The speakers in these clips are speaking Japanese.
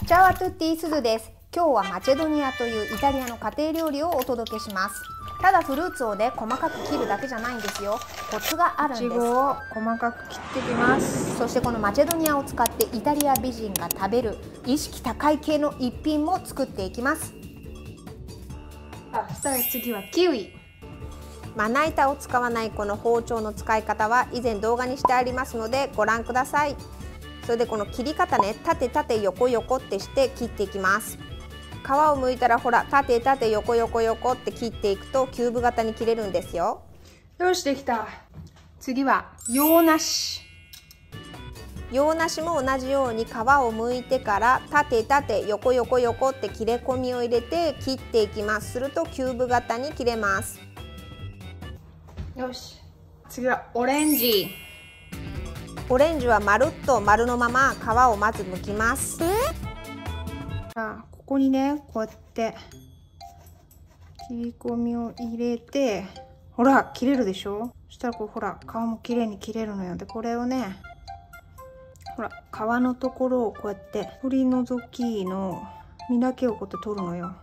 チャワトゥッティスズです。今日はマチェドニアというイタリアの家庭料理をお届けします。ただフルーツをね、細かく切るだけじゃないんですよ。コツがあるんです。 いちごを細かく切っていきます。 そしてこのマチェドニアを使ってイタリア美人が食べる意識高い系の一品も作っていきます。 そしたら次はキウイ。 まな板を使わないこの包丁の使い方は以前動画にしてありますのでご覧ください。それでこの切り方ね、縦縦横横ってして切っていきます。皮を剥いたらほら、縦縦横横横って切っていくとキューブ型に切れるんですよ。 よし、できた。次は洋梨。 洋梨も同じように皮を剥いてから縦縦横横横って切れ込みを入れて切っていきます。するとキューブ型に切れます。 よし、次はオレンジ。 オレンジは丸っと丸のまま皮をまず剥きます。 ここにね、こうやって切り込みを入れて、ほら切れるでしょ。そしたらこうほら皮もきれいに切れるのよ。でこれをね、ほら皮のところをこうやって取り除きの実だけをこうやって取るのよ。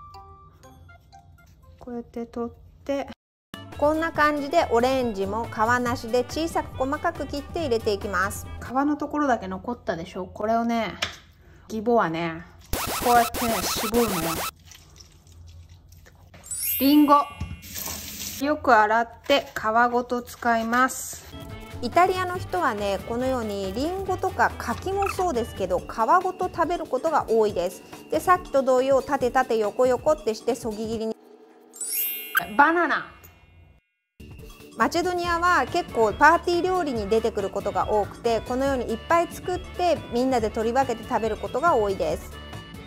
こうやって取って、 こんな感じでオレンジも皮なしで小さく細かく切って入れていきます。 皮のところだけ残ったでしょ。これをね、ギボはね、こうやってね、絞るのよ。りんご、よく洗って皮ごと使います。 イタリアの人はね、このようにりんごとか柿もそうですけど皮ごと食べることが多いです。でさっきと同様縦縦横横ってしてそぎ切りに。 バナナ、 マチェドニアは結構パーティー料理に出てくることが多くて、このようにいっぱい作ってみんなで取り分けて食べることが多いです。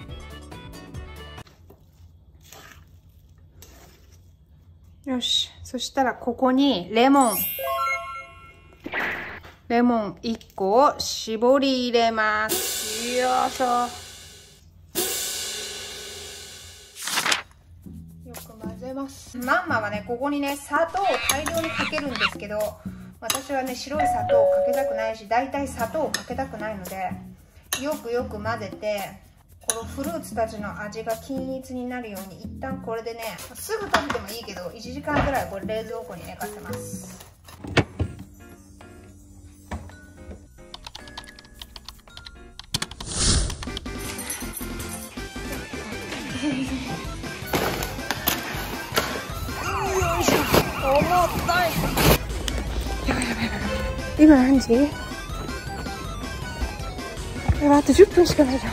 よし、そしたらここにレモン1個を絞り入れます。よいしょ。よく混ぜます。マンマはね、ここにね、砂糖を大量にかけるんですけど、私はね、白い砂糖をかけたくないし、だいたい砂糖をかけたくないので、よくよく混ぜて、このフルーツたちの味が均一になるように、一旦これでね、すぐ食べてもいいけど1時間ぐらいこれ冷蔵庫に寝かせます。よいしょ、重たい。やばいやばいやばい。今何時？やばい、あと10分しかないじゃん。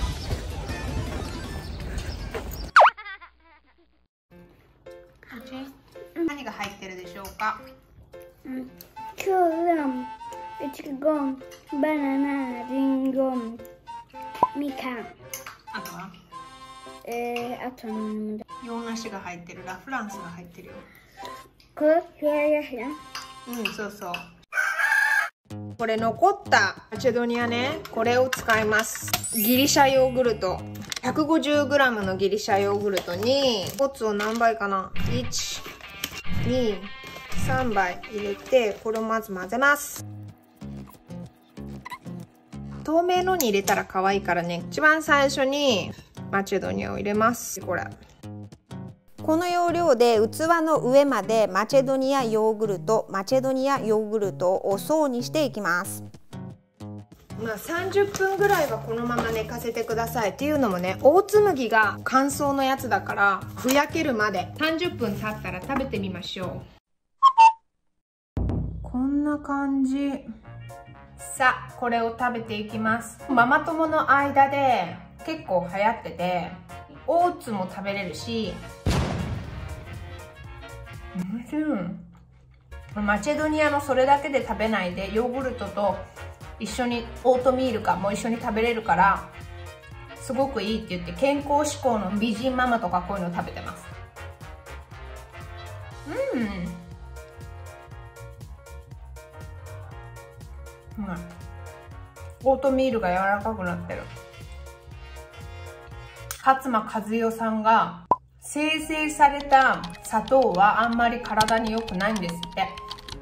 何が入ってるでしょうか？ 今日はいちご、バナナ、リンゴ、みかん。 あとは？ あとなんだ。 洋梨が入ってる、ラ・フランスが入ってるよ。 これフライヤーや。 そうそう。これ残ったマチェドニアね、これを使います。ギリシャヨーグルト 150g のギリシャヨーグルトにオッツを何杯かな、1、2、3杯入れて、これをまず混ぜます。透明のに入れたら可愛いからね、一番最初にマチェドニアを入れます。これこの要領で器の上までマチェドニアヨーグルトを層にしていきます。 30分ぐらいはこのまま寝かせてください。っていうのもね、オーツ麦が乾燥のやつだからふやけるまで30分経ったら食べてみましょう。こんな感じ。さあ、これを食べていきます。ママ友の間で結構流行ってて、オーツも食べれるし、マチェドニアのそれだけで食べないで、ヨーグルトと一緒にオートミールかも一緒に食べれるからすごくいいって言って、健康志向の美人ママとかこういうの食べてます。オートミールが柔らかくなってる。勝間和代さんが精製された砂糖はあんまり体に良くないんですって。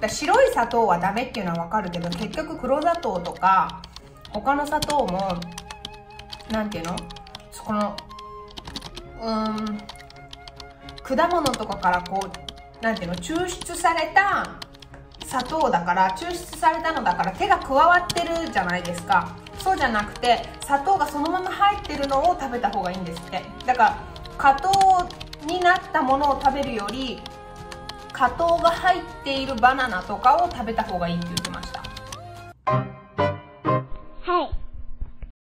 白い砂糖はダメっていうのはわかるけど、結局黒砂糖とか他の砂糖もなんていうの、 この果物とかからこうなんていうの、抽出された砂糖だから、抽出されたのだから手が加わってるじゃないですか。そうじゃなくて砂糖がそのまま入ってるのを食べた方がいいんですって。だから果糖になったものを食べるより果糖が入っているバナナとかを食べた方がいいって言ってました。